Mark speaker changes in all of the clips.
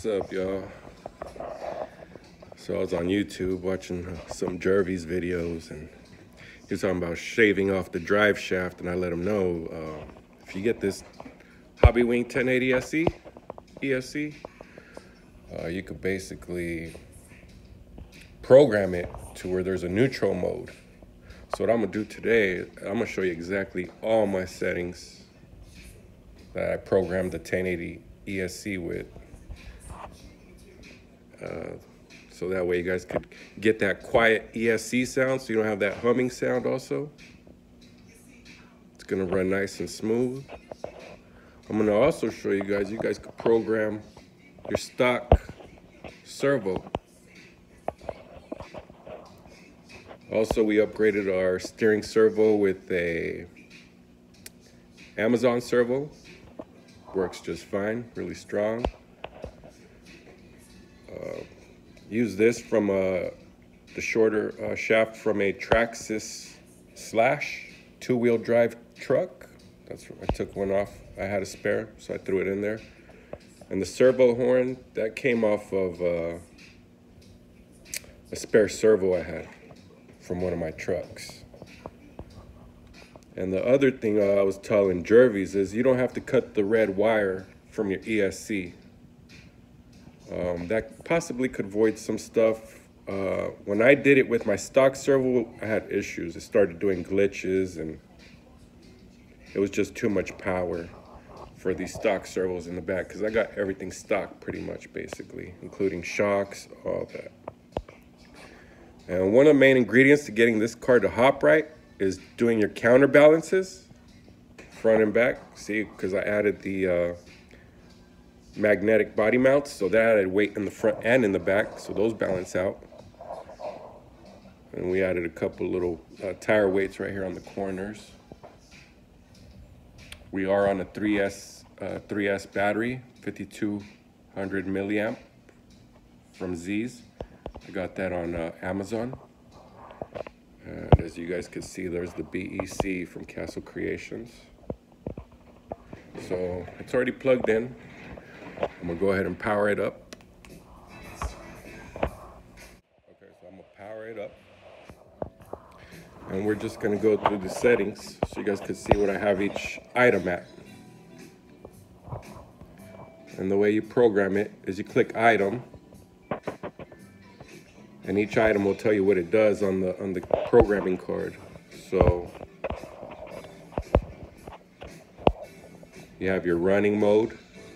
Speaker 1: What's up, y'all? So I was on YouTube watching some Jervis videos, and he was talking about shaving off the drive shaft, and I let him know if you get this Hobbywing 1080 SE, ESC, you could basically program it to where there's a neutral mode. So what I'm gonna do today, I'm gonna show you exactly all my settings that I programmed the 1080 ESC with. So that way you guys could get that quiet ESC sound, so you don't have that humming sound also. It's gonna run nice and smooth. I'm gonna also show you guys could program your stock servo. Also, we upgraded our steering servo with a Amazon servo. Works just fine, really strong. Use this from the shorter shaft from a Traxxas Slash 2-wheel drive truck. That's I took one off. I had a spare, so I threw it in there. And the servo horn, that came off of a spare servo I had from one of my trucks. And the other thing I was telling Jervis is you don't have to cut the red wire from your ESC. That possibly could void some stuff. When I did it with my stock servo, I had issues. It started doing glitches, and it was just too much power for these stock servos in the back, because I got everything stock pretty much, basically, including shocks, all that. And one of the main ingredients to getting this car to hop right is doing your counterbalances, front and back. See, because I added the magnetic body mounts, so that added weight in the front and in the back, so those balance out. And we added a couple little tire weights right here on the corners. We are on a 3S battery, 5200 milliamp from Z's. I got that on Amazon. And as you guys can see, there's the BEC from Castle Creations. So it's already plugged in. I'm gonna go ahead and power it up. Okay, so I'm gonna power it up. And we're just gonna go through the settings so you guys can see what I have each item at. And the way you program it is you click item, and each item will tell you what it does on the programming card. So you have your running mode.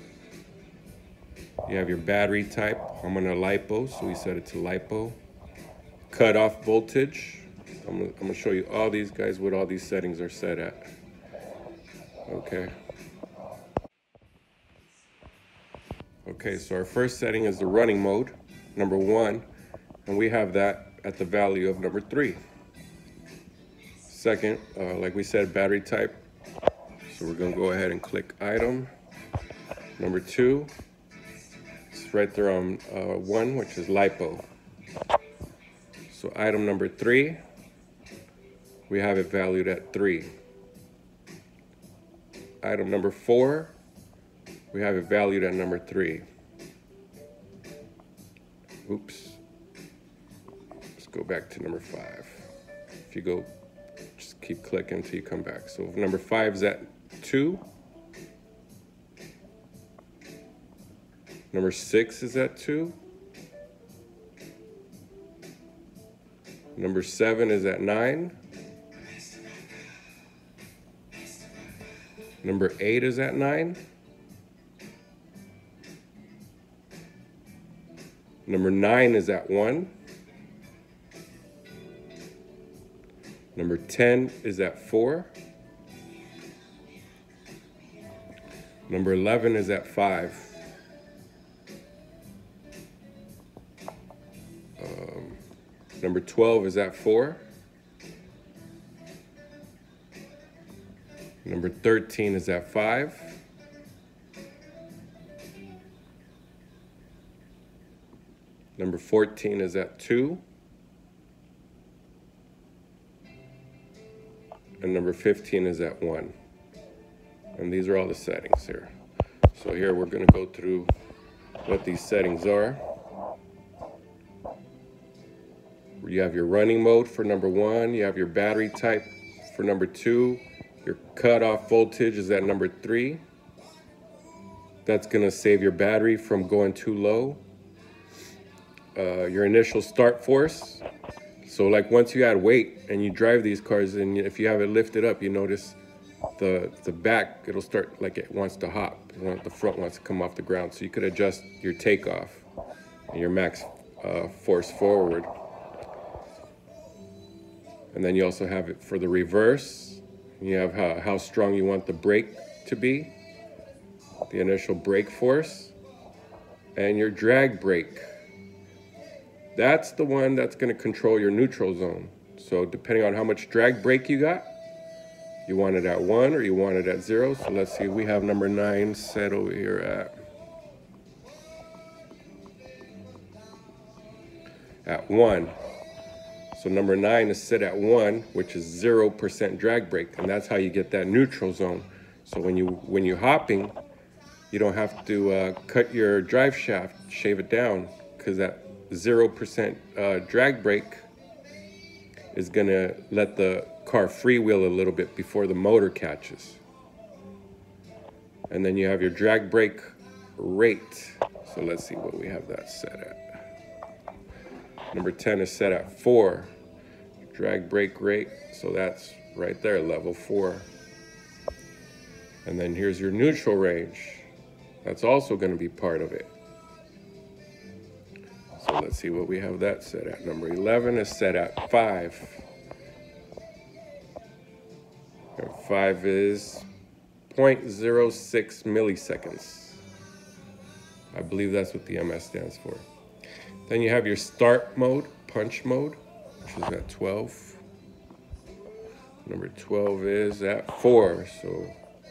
Speaker 1: You have your battery type. I'm on a LiPo, so we set it to LiPo. Cut off voltage. I'm gonna show you all these guys what all these settings are set at. Okay. Okay, so our first setting is the running mode, number 1, and we have that at the value of number 3. Second, like we said, battery type. So we're gonna go ahead and click item. Number 2. It's right there on 1, which is LiPo. So item number 3, we have it valued at 3. Item number 4, we have it valued at number 3. Oops. Let's go back to number 5. If you go, just keep clicking until you come back. So number 5 is at 2. Number 6 is at 2. Number 7 is at 9. Number 8 is at 9. Number 9 is at 1. Number 10 is at 4. Number 11 is at 5. Number 12 is at 4. Number 13 is at 5. Number 14 is at 2. And number 15 is at 1. And these are all the settings here. So here we're going to go through what these settings are. You have your running mode for number 1. You have your battery type for number 2. Your cutoff voltage is at number 3. That's going to save your battery from going too low. Your initial start force. So like once you add weight and you drive these cars, and if you have it lifted up, you notice the back, it'll start like it wants to hop. The front wants to come off the ground. So you could adjust your takeoff and your max force forward. And then you also have it for the reverse. You have how strong you want the brake to be, the initial brake force, and your drag brake. That's the one that's going to control your neutral zone. So depending on how much drag brake you got, you want it at 1 or you want it at 0. So let's see, we have number 9 set over here at 1. So number 9 is set at 1, which is 0% drag brake, and that's how you get that neutral zone. So when you're hopping, you don't have to cut your drive shaft, shave it down, because that 0% drag brake is gonna let the car freewheel a little bit before the motor catches. And then you have your drag brake rate. So let's see what we have that set at. Number 10 is set at 4. Drag brake rate, so that's right there, level 4. And then here's your neutral range. That's also going to be part of it. So let's see what we have that set at. Number 11 is set at 5. And 5 is 0.06 milliseconds. I believe that's what the MS stands for. Then you have your start mode, punch mode, which is at 12. Number 12 is at 4, so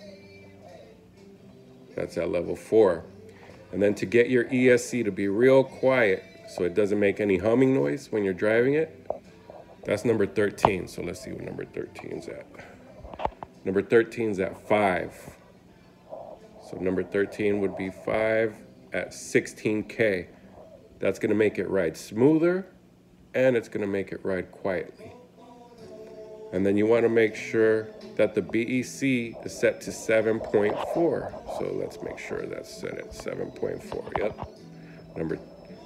Speaker 1: that's at level 4. And then to get your ESC to be real quiet, so it doesn't make any humming noise when you're driving it, that's number 13. So let's see what number 13 is at. Number 13 is at 5. So number 13 would be 5 at 16K. That's going to make it ride smoother, and it's going to make it ride quietly. And then you want to make sure that the BEC is set to 7.4. So let's make sure that's set at 7.4. Yep. Number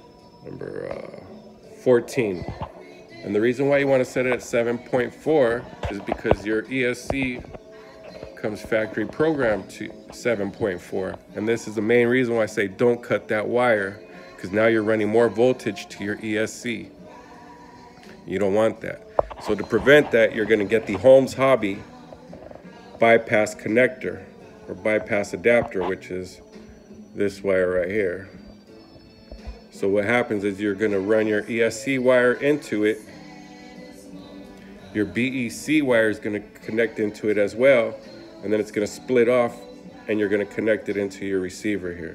Speaker 1: 14. And the reason why you want to set it at 7.4 is because your ESC comes factory programmed to 7.4. And this is the main reason why I say don't cut that wire, because now you're running more voltage to your ESC. You don't want that. So to prevent that, you're going to get the Holmes Hobby bypass connector or bypass adapter, which is this wire right here. So what happens is you're going to run your ESC wire into it. Your BEC wire is going to connect into it as well, and then it's going to split off, and you're going to connect it into your receiver here.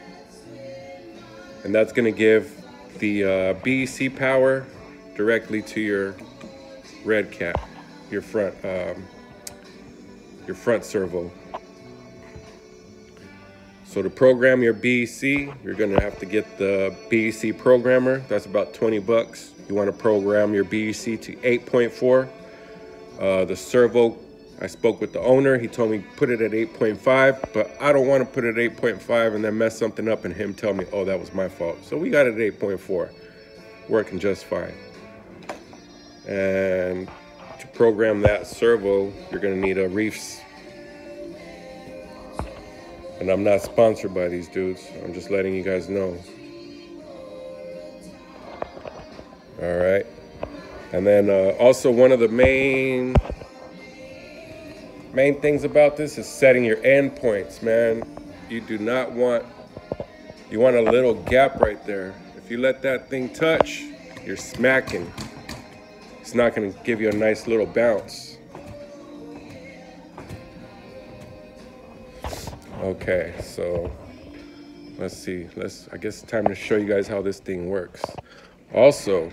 Speaker 1: And that's going to give the BEC power directly to your red cap, your front servo. So to program your BEC, you're going to have to get the BEC programmer. That's about 20 bucks. You want to program your BEC to 8.4. The servo, I spoke with the owner. He told me put it at 8.5, but I don't want to put it at 8.5 and then mess something up and him tell me, oh, that was my fault. So we got it at 8.4, working just fine. And to program that servo, you're going to need a Reefs. And I'm not sponsored by these dudes. I'm just letting you guys know. All right. And then also one of the main things about this is setting your endpoints, man. You do not want, you want a little gap right there. If you let that thing touch, you're smacking. It's not going to give you a nice little bounce. Okay, so let's see. I guess it's time to show you guys how this thing works. Also,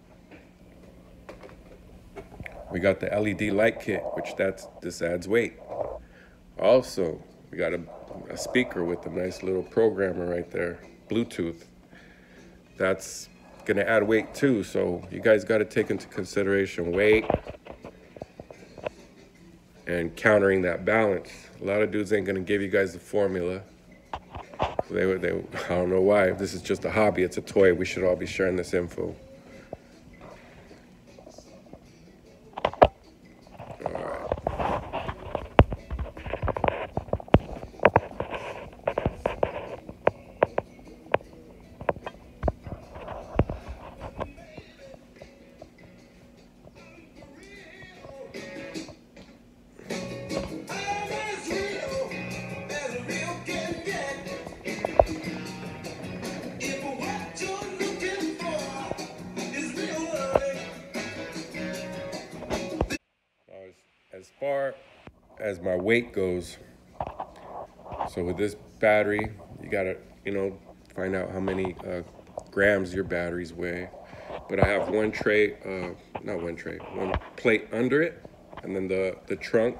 Speaker 1: we got the LED light kit, which this adds weight. Also, we got a speaker with a nice little programmer right there. Bluetooth. That's gonna add weight too. So you guys got to take into consideration weight and countering that balance. A lot of dudes ain't gonna give you guys the formula. They I don't know why. This is just a hobby. It's a toy. We should all be sharing this info. As far as my weight goes, so with this battery, you gotta, find out how many grams your batteries weigh. But I have one plate under it, and then the trunk.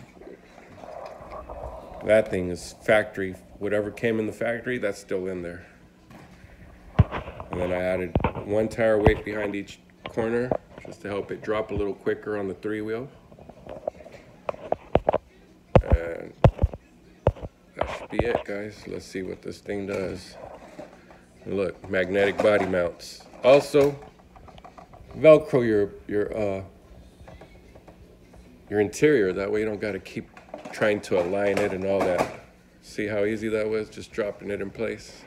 Speaker 1: That thing is factory. Whatever came in the factory, that's still in there. And then I added one tire weight behind each corner, just to help it drop a little quicker on the 3-wheel. And that should be it, guys. Let's see what this thing does. Look, magnetic body mounts. Also, Velcro your interior. That way you don't got to keep trying to align it and all that. See how easy that was, just dropping it in place.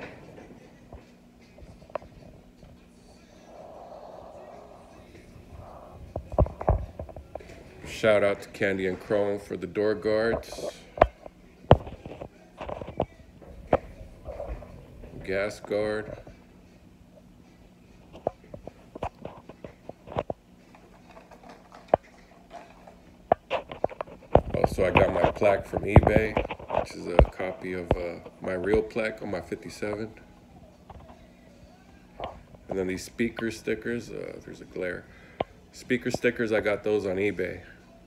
Speaker 1: Shout out to Candy and Chrome for the door guards. Gas guard. Also, I got my plaque from eBay, which is a copy of my real plaque on my 57. And then these speaker stickers, there's a glare. Speaker stickers, I got those on eBay.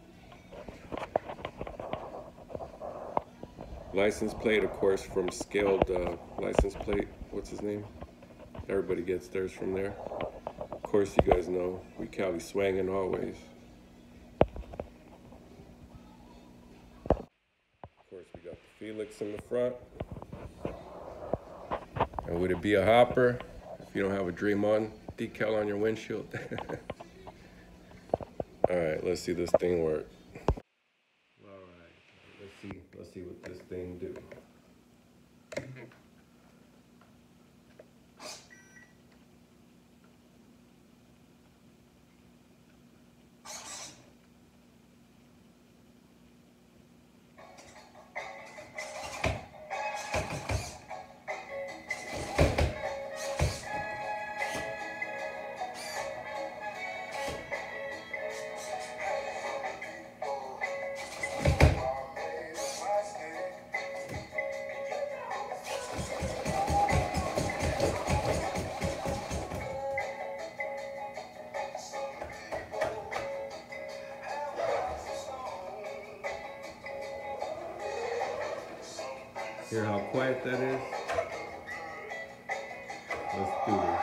Speaker 1: License plate, of course, from Scaled License Plate. What's his name? Everybody gets theirs from there. Of course, you guys know, we Cali swangin' always. Of course, we got the Felix in the front. And would it be a hopper if you don't have a Dream On decal on your windshield? All right, let's see this thing work. All right, let's see what this thing do. Hear how quiet that is? Let's do this.